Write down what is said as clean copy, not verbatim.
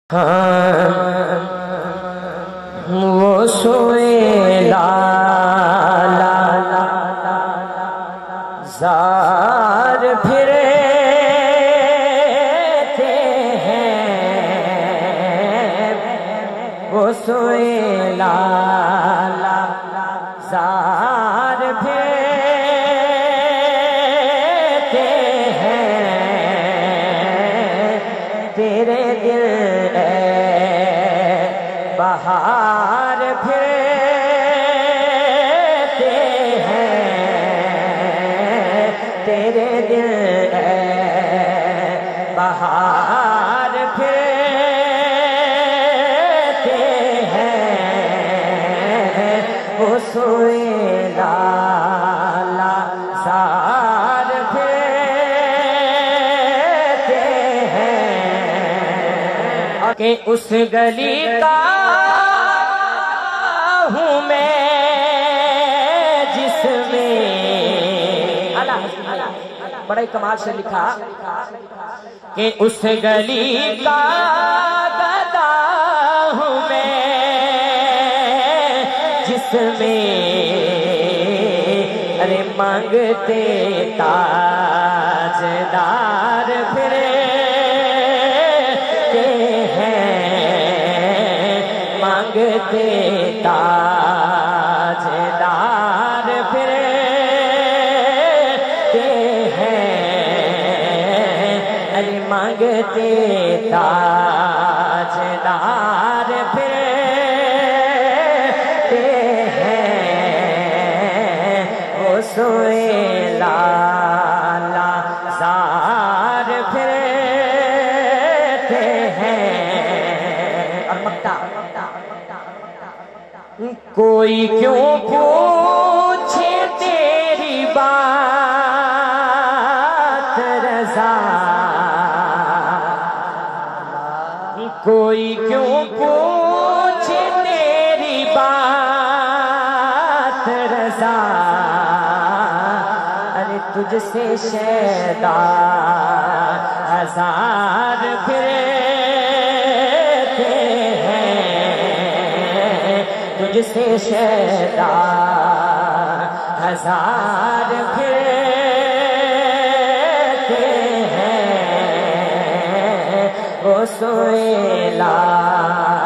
وہ سوئے لالا زار پھرتے ہیں، وہ سوئے لالا زار پھرتے ہیں، تیرے دل بہار پھرتے ہیں، تیرے دل بہار پھرتے ہیں، وہ سوئے لالا زار پھرتے ہیں کہ اس گلی کا ہوں میں جس میں بڑے کمال سے لکھا کہ اس گلی کا گدا ہوں میں جس میں ارے مانگتے تاجدار پھرتے ہیں، مانگتے تاجدار پھرتے ہیں، ارے مانگتے تاجدار پھرتے ہیں، وہ سوئے لالا زار پھرتے ہیں۔ اور مکتا کوئی کیوں پوچھے تیری بات رضا، کوئی کیوں پوچھے تیری بات رضا، ارے تجھ سے شیدا ہزار پھرتے ہیں، تجھ سے شیدا ہزار پھرتے ہیں، وہ سوئے لالا